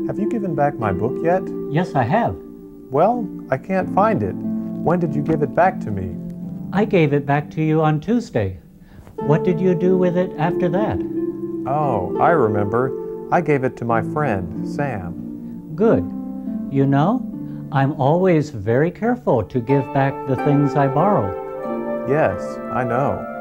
Have you given back my book yet? Yes, I have. Well, I can't find it. When did you give it back to me? I gave it back to you on Tuesday. What did you do with it after that? Oh, I remember. I gave it to my friend, Sam. Good. You know, I'm always very careful to give back the things I borrow. Yes, I know.